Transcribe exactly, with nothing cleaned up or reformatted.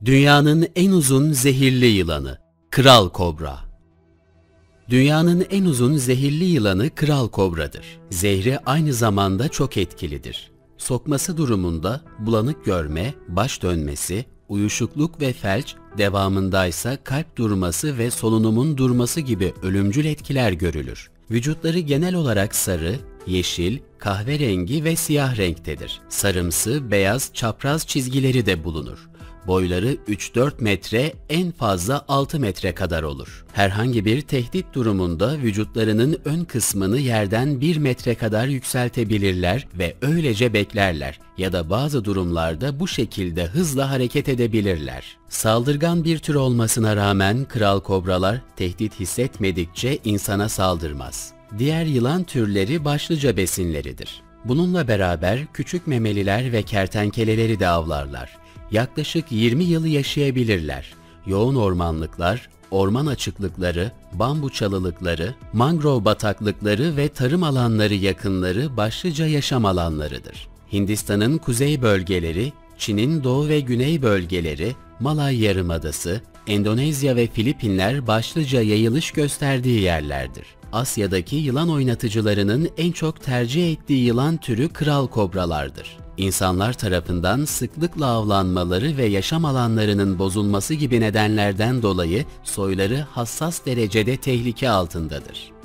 Dünyanın en uzun zehirli yılanı, Kral Kobra. Dünyanın en uzun zehirli yılanı kral kobradır. Zehri aynı zamanda çok etkilidir. Sokması durumunda bulanık görme, baş dönmesi, uyuşukluk ve felç, devamındaysa kalp durması ve solunumun durması gibi ölümcül etkiler görülür. Vücutları genel olarak sarı, yeşil, kahverengi ve siyah renktedir. Sarımsı, beyaz, çapraz çizgileri de bulunur. Boyları üç dört metre, en fazla altı metre kadar olur. Herhangi bir tehdit durumunda vücutlarının ön kısmını yerden bir metre kadar yükseltebilirler ve öylece beklerler ya da bazı durumlarda bu şekilde hızla hareket edebilirler. Saldırgan bir tür olmasına rağmen kral kobralar tehdit hissetmedikçe insana saldırmaz. Diğer yılan türleri başlıca besinleridir. Bununla beraber küçük memeliler ve kertenkeleleri de avlarlar. Yaklaşık yirmi yıl yaşayabilirler. Yoğun ormanlıklar, orman açıklıkları, bambu çalılıkları, mangrove bataklıkları ve tarım alanları yakınları başlıca yaşam alanlarıdır. Hindistan'ın kuzey bölgeleri, Çin'in doğu ve güney bölgeleri, Malay Yarımadası, Endonezya ve Filipinler başlıca yayılış gösterdiği yerlerdir. Asya'daki yılan oynatıcılarının en çok tercih ettiği yılan türü kral kobralardır. İnsanlar tarafından sıklıkla avlanmaları ve yaşam alanlarının bozulması gibi nedenlerden dolayı soyları hassas derecede tehlike altındadır.